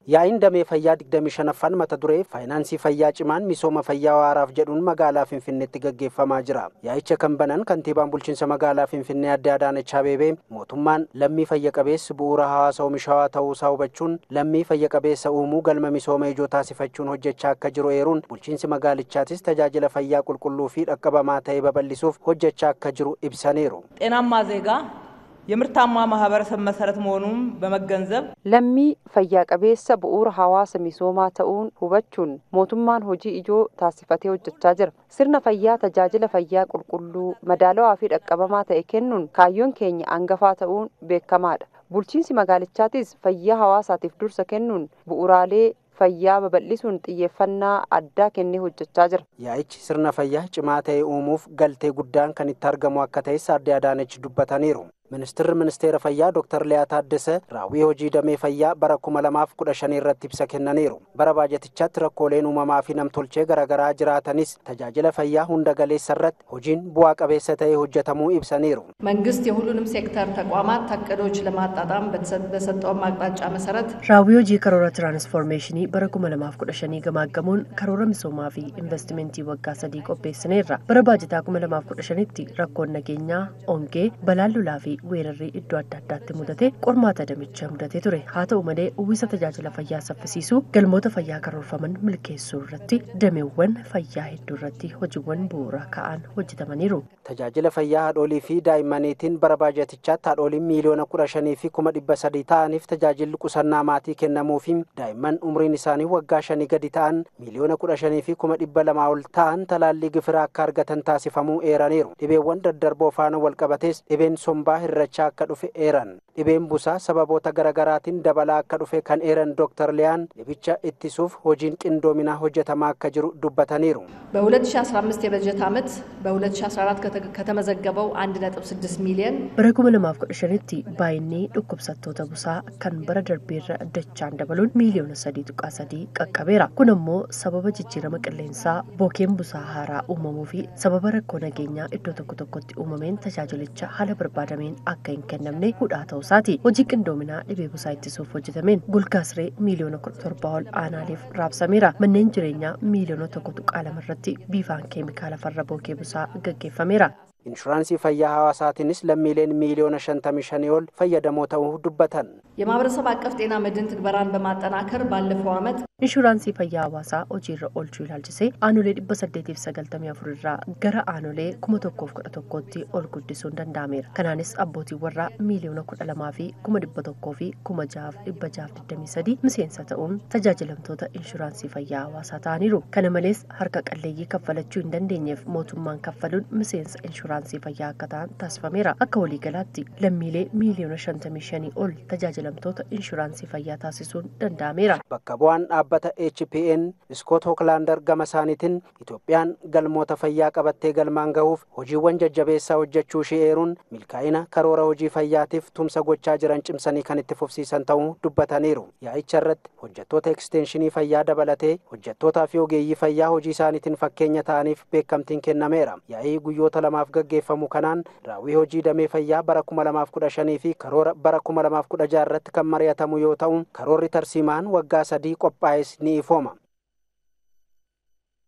Yaa'iin damee fayyaa 25ffaan mata duree faayinaansii fayyaa cimaan misooma fayyaa waaraaf jedhuun magaalaa Finfinneetti gaggeeffamaa jira. Yaa'icha kan banan kantiibaan bulchiinsa magaalaa Finfinnee Aadde Adaanech Abeebee mootummaan lammii fayya qabeessa bu'uura hawaasa oomishawaa ta'uusaa hubachuun lammii fayya qabeessa uumuu galma misooma ijoo taasifachuun hojjechaa akka jiru eeruun bulchiinsi magaalichaatis tajaajila fayyaa qulqulluu fi dhaqqabamaa ta'e babal'isuuf hojjechaa akka jiru ibsaniiru. ጤናማ ዜጋ የምርታማ ማህበረሰብ መሰረት መሆኑን በመገንዘብ ለሚ ፈያ ቀቤሰ ቡኡር ሐዋሳ ሚሶማ ተኡን ሁበቹን ሞቱማን ሆጂ ኢጆ ታሲፈቴ ሆጀቻ ጅራ ስርነ ፈያ ተጃጅለ ፈያ ቁልቁሉ መዳለው አፊ ደቀበማ ተኤከኑን ካዮን ኬኛ አንገፋ ተኡን ቤከማዳ ቡልቺንሲ መጋልቻቲስ ፈያ ሐዋሳቲፍ ዱርሰ ከኑን ቡኡራሌ fayyaa babal'isuun xiyyeeffannaa addaa kennee hojjechaa jira. Yaa'ichi sirna fayyaa cimaa ta'e uumuuf galtee guddaan kan itti argamu akka ta'e Aadde Adaanech dubbataniiru. Ministeera fayyaa Dr. Liyaa Taaddasee raawwii hojii damee fayyaa bara 2015 irratti ibsa kennaniiru. Bara baajetichaatti rakkooleen uumamaa fi namtolchee garaagaraa jiraatanis tajaajila fayyaa hunda galeessa irratti hojiin bu'aa qabeessa ta'e hojjetamuu ibsaniiru. መንግስት የሁሉንም ሴክተር ተቋማት ታቀዶች ለማጣጣም በሰጠው አቅጣጫ መሰረት raawwii hojii karoora tiraansፎርሜeshinii bara 2015 gamaaggamuun karoora misoomaa fi investimentii waggaa 3 qopheessineerra. Bara baajetaa 2015tti rakkoon nageenyaa ongee balaan lolaa fi weerarrii iddoo adda addaatti mudate qormaata damicha mudate ture. Haa ta'u malee uwwisa tajaajila fayyaa saffisiisuu galmoota fayyaa karoorfaman milkeessuu irratti dameewwan fayyaa hedduu irratti hojiiwwan bu'uura ka'an hojjetamaniiru. Tajaajila fayyaa haadholii fi daa'immaniitiin bara baajetichaatti haadholiin miliyoona 15 fi 300 ta'aniif tajaajilli qusannaa maatii kennamuu fi daa'imman umriin isaanii waggaa 5 gadi ta'an miliyoona 15 fi 200 ol ta'an talaallii gifiraa akka argatan taasifamuu eeraniiru. Dhibeewwan daddarboo faana wal qabates dhibeen sombaa hirrachaa akka dhufe eeran. Dhibeen busaa sababoota garaagaraatiin dabalaa akka dhufe kan eeran Dr. Liyaan dhibicha ittisuuf hojiin qindoominaa hojjetamaa akka jiru dubbataniiru. በ2015 የበጀት ዓመት በ2014 ከተመዘገበው 1.6 ሚሊዮን bara 2015tti baay'inni dhukkubsattoota busaa kan bara darbeerra dachaan dabaluun miliyoona 3.3 qaqqabeera. Kun immoo sababa jijjiirama qilleensaa bookeen busaa haaraa uumamuu fi sababa rakkoo nageenyaa iddoo tokko tokkotti uumameen tajaajilicha haala barbaadameen akka hin kennamne hudhaa ta'uusaati. Hojii qindoominaa dhibee busaa ittisuuf hojjetameen gulgaasree miliyoona 17 ol aanaaleef raabsameera. Manneen jireenyaa miliyoona 1.2 irratti biifaan keemikaala farra bookee busaa gaggeeffameera. Inshuraansii fayyaa hawaasaatiinis lammiileen miliyoona 55 ol fayyadamoo ta'uu dubbatan. የማህበረሰብ አቀፍ ጤና መድን ትግበራን በማጠናከር ባለፈው ዓመት inshuraansii fayyaa hawaasaa hojiirra oolchuu ilaalchisee aanolee 894 irraa gara aanolee 1011tti ol guddisuun danda'ameera. Kanaanis abbootii warraa miliyoona 12 fi 100 fi 6,623 miseensa ta'uun tajaajilamtoota inshuraansii fayyaa hawaasaa ta'aniiru. Kana malees harka qalleeyyii kaffalachuu hin dandeenyeef mootummaan kaffaluun miseensa inshuraansii fayyaa akka ta'an taasifameera. Akka waliigalaatti lammiilee miliyoona 55 ol tajaajilamtoota inshuraansii fayyaa taasisuun danda'ameera. Bakka bu'aan dhaabbata HPN Scott Hooklaandar gama isaaniitiin Itoophiyaan galmoota fayyaa qabattee galmaan gahuuf hojiiwwan jajjabeessaa hojjechuu ishee eeruun milkaa'ina karoora hojii fayyaatiif tumsa gochaa jiran cimsanii kan itti fufsiisan ta'uu dubbataniiru. Yaa'icha irratti hojjettoota ekstenshinii fayyaa dabalatee hojjettootaa fi ogeeyyii fayyaa hojii isaaniitiin fakkeenya ta'aniif beekamtiin kennameera. Yaa'ii guyyoota lamaaf gaggeeffamu kanaan raawwii hojii damee fayyaa bara 2015 fi karoora bara 2016 irratti kan mari'atamu yoo ta'u karoorri tarsiimaan waggaa 3 qophaa'es ni ifooma.